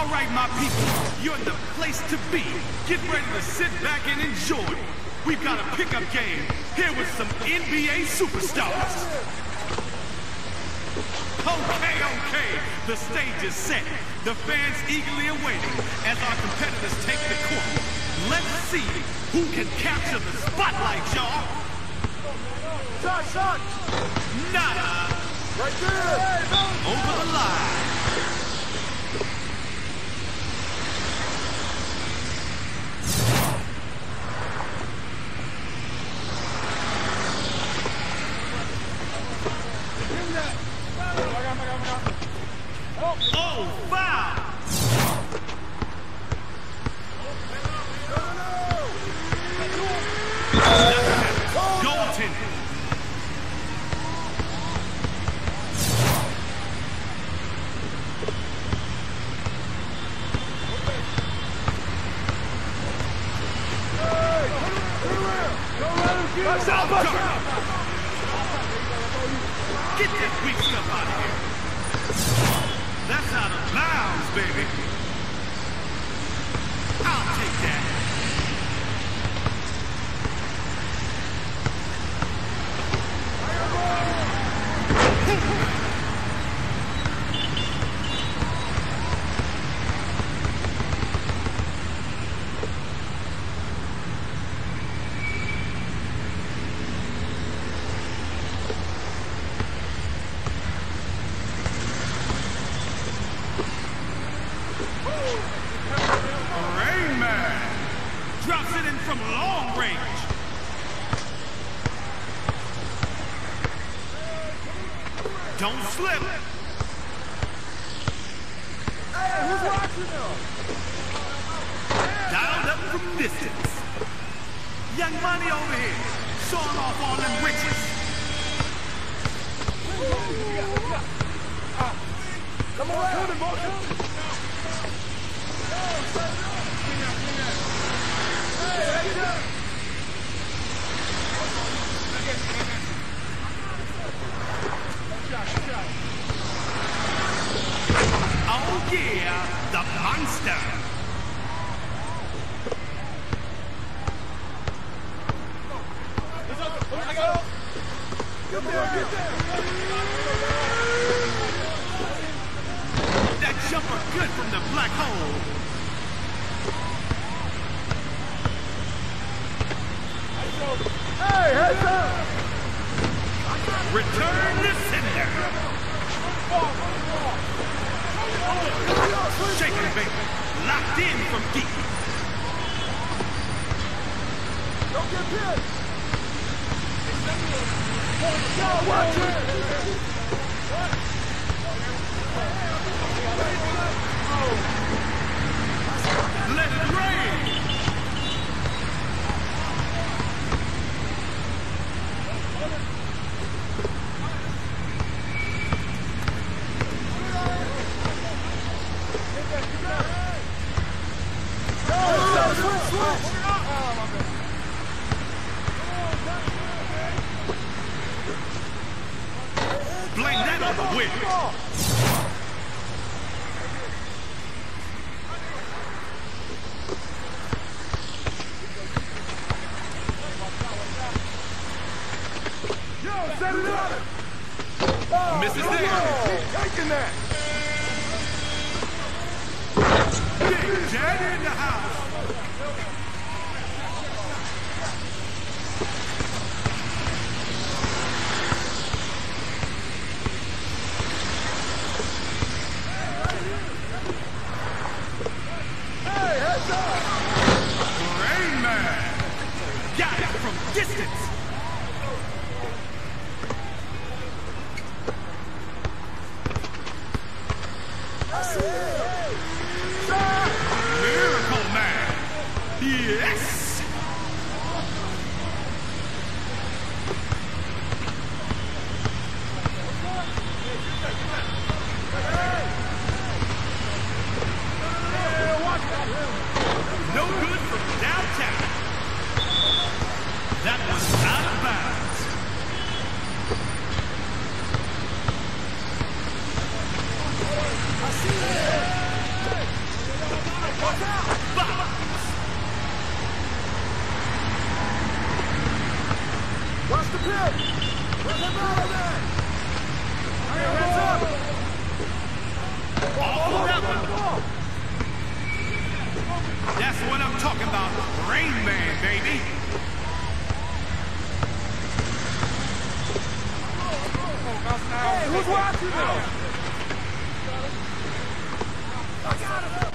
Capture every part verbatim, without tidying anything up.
All right, my people, you're in the place to be. Get ready to sit back and enjoy. We've got a pickup game here with some N B A superstars. Okay, okay, the stage is set. The fans eagerly awaiting as our competitors take the court. Let's see who can capture the spotlight, y'all. Shot, shot! Nada! Right there! Over the line. Oh, foul! Goaltending. Get that weak stuff out of here. That's out of bounds, baby. I'll take that. Rain Man drops it in from long range. Don't slip. Hey, who's watching them? Dialed up from distance. Young money over here, showing off all them riches. Come on, come on, motion. Oh yeah, the monster. Get there, get there. That jumper good from the black hole. Hey, heads up. Return to sender. Shaking baby, locked in from deep. Don't get hit. Go, watch it. Let it rain. Blame that on the wind. Yo, set it up. Misses there. Taking that. Big Daddy in the house. Hey, heads up. Rain Man got it from distance. Miracle Man. Yes. No good from downtown. That was out of bounds. I see it. Watch the pit! Get him out of there! Hands up! All for that one. That's what I'm talking about. Rain Man, baby. Hey, who's watching now? I got him!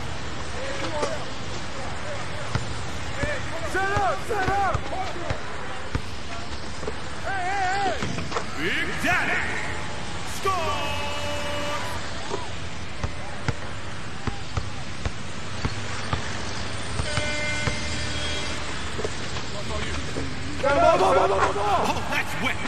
Set up! Set up! Hey, hey, hey! Big Daddy. Score! Oh, that's wet.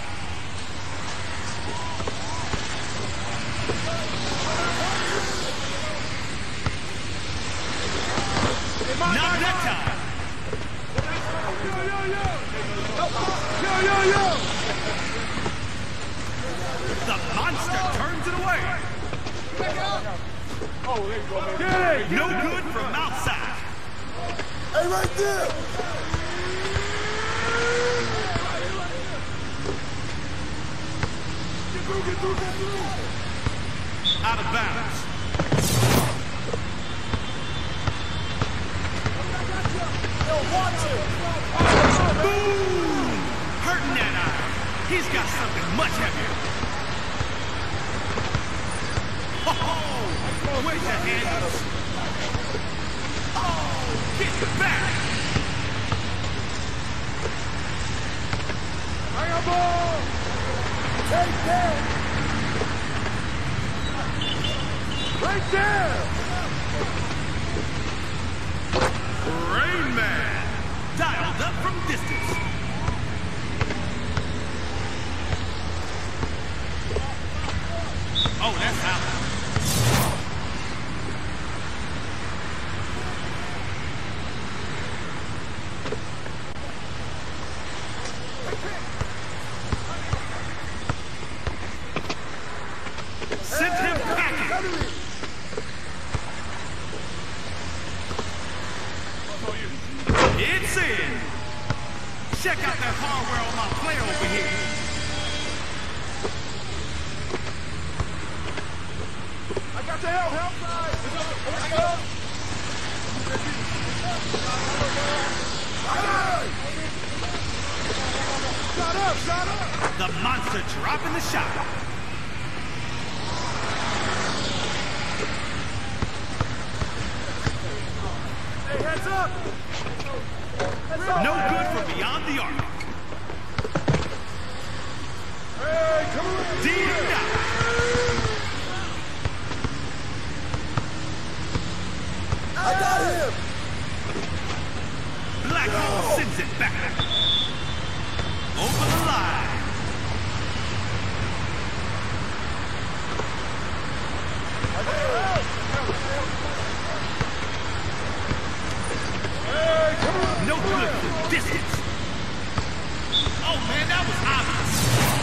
Not that time. Yo, yo, yo! Yo, yo, yo! The monster turns it away. Oh, there you go, man. Get it! No good from outside. Hey, right there! Get through, get through, get through! Out of bounds. Yo, watch it! Boom! Hurting that eye. He's got something much heavier. Oh, where's your hand? Oh, get back! Fireball! Take that! Right there! Rain Man, dialed up from distance. Oh, that's out. Sent him packing. It's in. Check out that hardware on my player over here. I got the help, help side! I got Shut up, shut up! The monster dropping the shot. Hey, heads up! No good from beyond the arc. Hey, come on! Deep dive. I got him! Black Hole sends it back. Over the line. Hey, come on! No good from distance. Oh man, that was obvious.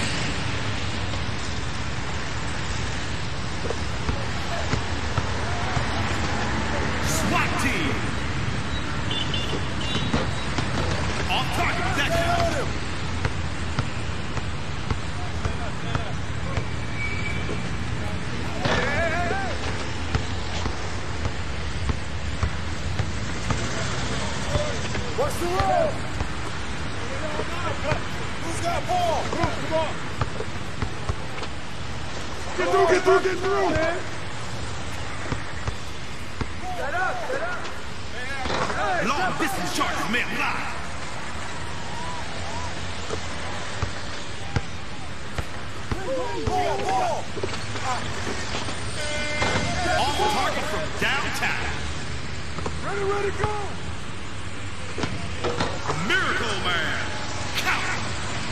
SWAT team. Off target possession. What's the roll? Who's got ball? Come on. Get through, get through, get through, man. Set up, set up. Hey, Long distance charges may apply. ball, ball. Off target from downtown. Ready, ready, go. Miracle Man. Count.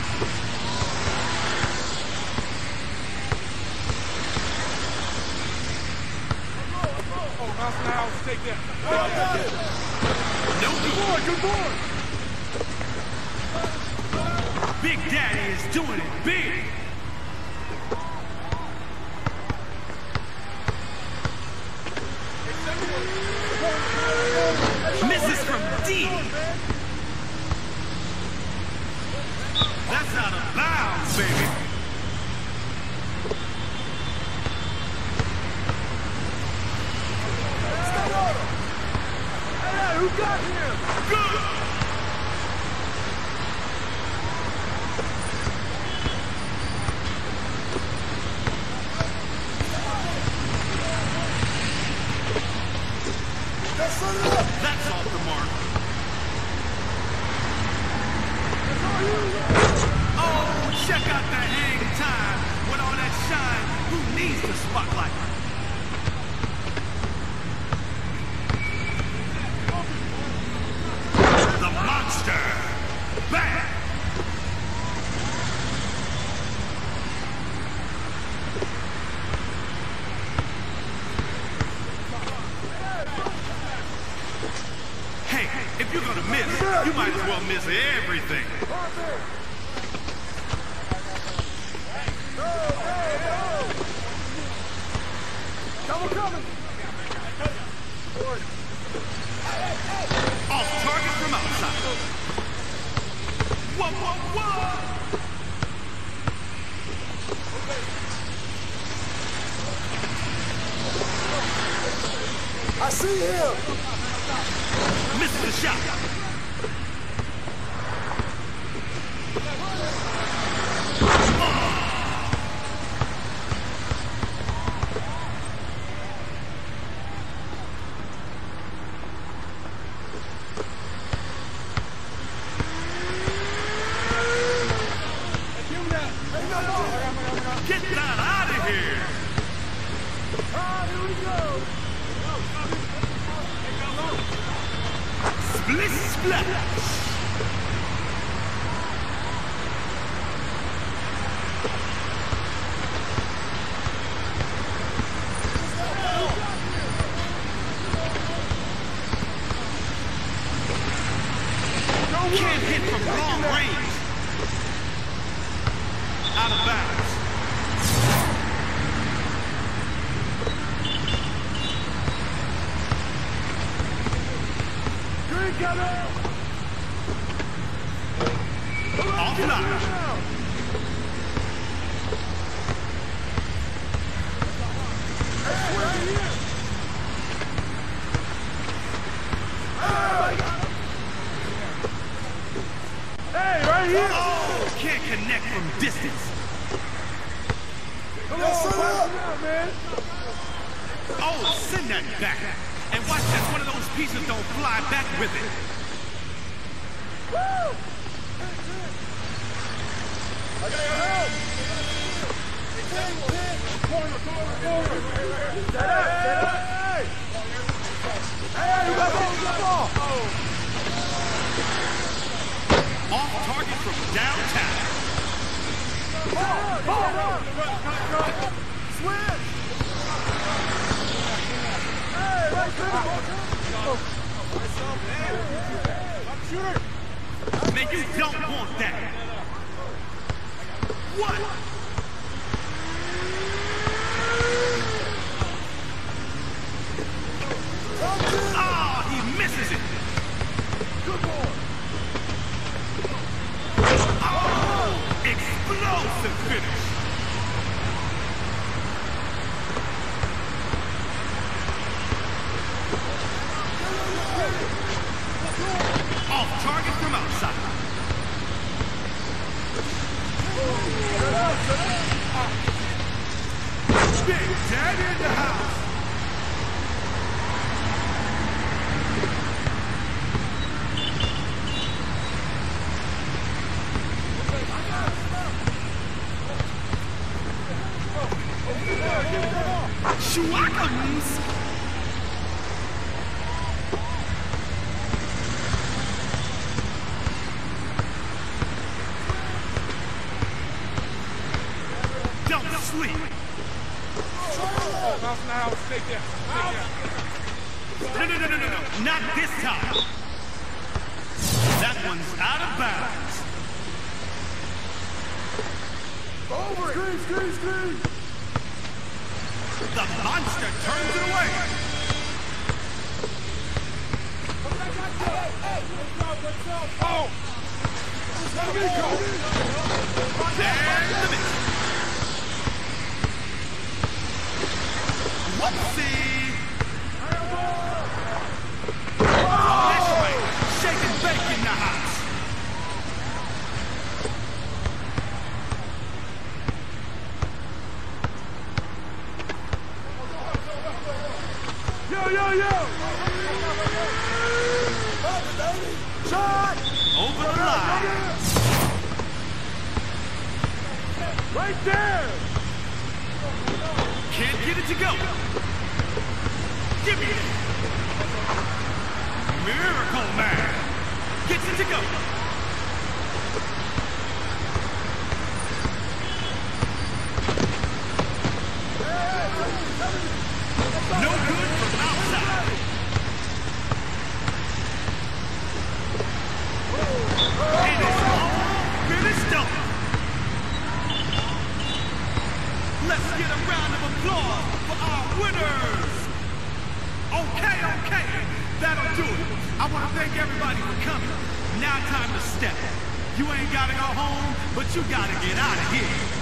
Oh, mouse and house, take that. Oh, I got it. No Good boy, good. good boy. Big Daddy is doing it big. Come on, baby. Stay on him! Hey, hey, who got him? Good! That's it up! That's off the mark. That's all you! Oh, check out the hang time with all that shine. Who needs the spotlight? The monster. Bang! Hey, if you're gonna miss, you might as well miss everything. Double coming! Off target from outside. Whoa, whoa, whoa! I see him! Missed the shot. Get that out of here! Ah, here we go! Split splash! Can't hit from long range. Out of bounds. Green coming! Offline. Right here! Hey, right here! Oh, can't connect from distance. Come on, set up, man! Oh, send that back. And watch that one of those pieces don't fly back with it. Woo! I got your help! Corner, corner, corner! Set up, set up! Hey, you got ball, you got ball! Off target from downtown. Ball, ball, ball! Switch! Hey, right there! Shooter! Man, you don't want that. What? Oh, he misses it. Good ball! Oh, explosive finish. Off target from outside. Big Daddy in the house. Schwackums. Don't sleep. Now, stay there. Stay there. No, no, no, no, no, no. Not this time. That one's out of bounds. Over it. Screen, screen, screen. The monster turns it away. Hey, hey, let's go, let's go. Oh! And the miss. Whoopsie. That's right. Shake and bake in the house. Yo, yo, yo! Shot! Over the line. Right there! Can't get it to go. Give me it. Miracle Man gets it to go. No good from outside. And it's all finished up. Let's get a round of applause for our winners. Okay, okay, that'll do it. I want to thank everybody for coming. Now time to step. You ain't got to go home, but you got to get out of here.